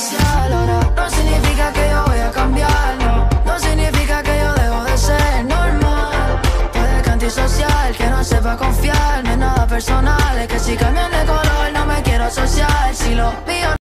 antisocial. Ahora no significa que yo voy a cambiar, no. No significa que yo dejo de ser normal. Puede que antisocial, que no sepa confiar. No es nada personal, es que si cambian de color no me quiero asociar. Si lo mío